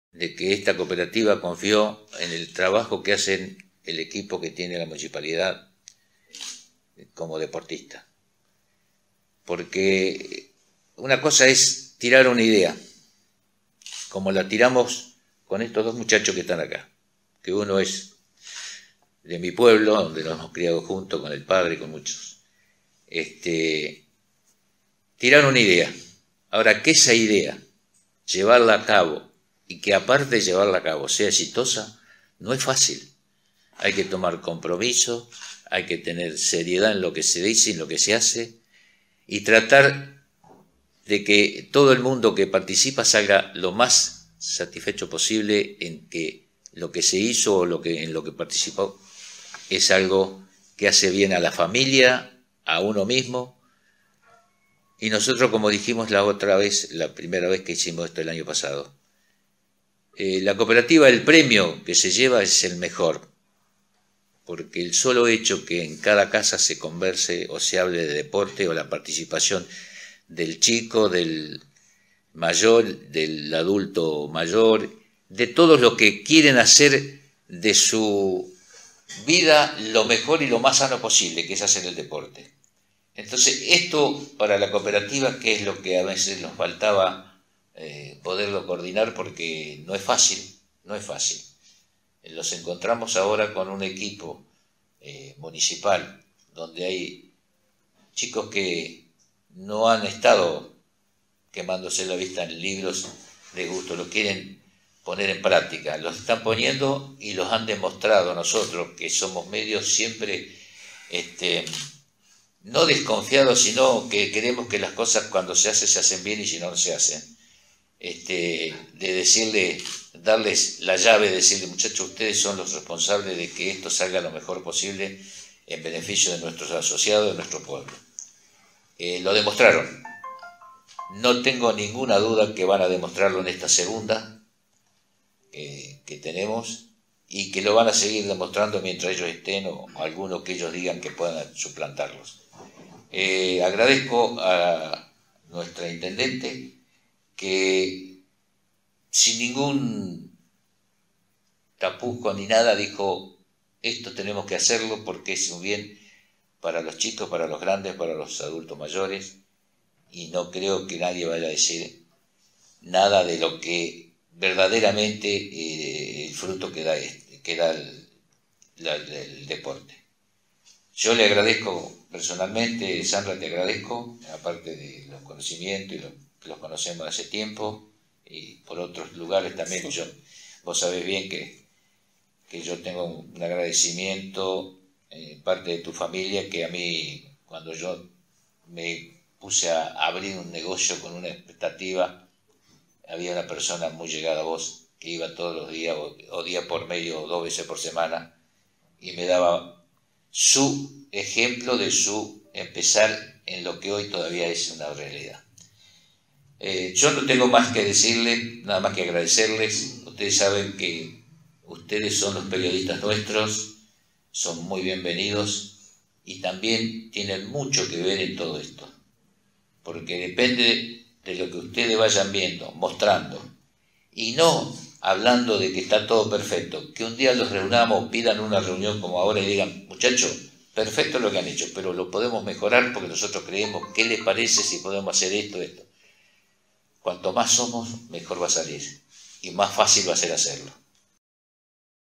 de que esta cooperativa confió en el trabajo que hacen el equipo que tiene la municipalidad como deportista. Porque una cosa es tirar una idea, como la tiramos con estos dos muchachos que están acá, que uno es de mi pueblo, donde nos hemos criado juntos con el padre y con muchos. Tirar una idea. Ahora, que esa idea, llevarla a cabo, y que aparte de llevarla a cabo sea exitosa, no es fácil. Hay que tomar compromiso, hay que tener seriedad en lo que se dice y en lo que se hace, y tratar de que todo el mundo que participa salga lo más satisfecho posible en que lo que se hizo o en lo que participó es algo que hace bien a la familia, a uno mismo. Y nosotros, como dijimos la otra vez, la primera vez que hicimos esto el año pasado, la cooperativa, el premio que se lleva es el mejor, porque el solo hecho que en cada casa se converse o se hable de deporte o la participación del chico, del mayor, del adulto mayor, de todos los que quieren hacer de su vida lo mejor y lo más sano posible, que es hacer el deporte. Entonces, esto para la cooperativa, que es lo que a veces nos faltaba poderlo coordinar, porque no es fácil, no es fácil. Los encontramos ahora con un equipo municipal, donde hay chicos que no han estado quemándose la vista en libros de gusto, lo quieren poner en práctica, los están poniendo y los han demostrado. Nosotros, que somos medios siempre no desconfiados, sino que queremos que las cosas cuando se hacen bien, y si no se hacen, de decirle, darles la llave, decirle, muchachos, ustedes son los responsables de que esto salga lo mejor posible en beneficio de nuestros asociados, de nuestro pueblo. Lo demostraron. No tengo ninguna duda que van a demostrarlo en esta segunda que tenemos, y que lo van a seguir demostrando mientras ellos estén, o algunos que ellos digan que puedan suplantarlos. Agradezco a nuestra intendente que sin ningún tapujos ni nada dijo, esto tenemos que hacerlo porque es un bien para los chicos, para los grandes, para los adultos mayores, y no creo que nadie vaya a decir nada de lo que verdaderamente el fruto que da el deporte. Yo le agradezco personalmente, Sandra, te agradezco, aparte de los conocimientos, y los conocemos hace tiempo, y por otros lugares también. Vos sabés bien que yo tengo un agradecimiento en parte de tu familia, que a mí, cuando yo me puse a abrir un negocio con una expectativa, había una persona muy llegada a vos que iba todos los días, o día por medio, o 2 veces por semana, y me daba su ejemplo de su empezar en lo que hoy todavía es una realidad. Yo no tengo más que decirles, nada más que agradecerles. Ustedes saben que ustedes son los periodistas nuestros, son muy bienvenidos, y también tienen mucho que ver en todo esto, porque depende de lo que ustedes vayan viendo, mostrando, y no hablando de que está todo perfecto, que un día los reunamos, pidan una reunión como ahora y digan, muchachos, perfecto lo que han hecho, pero lo podemos mejorar porque nosotros creemos, ¿qué les parece si podemos hacer esto? Cuanto más somos, mejor va a salir, y más fácil va a ser hacerlo.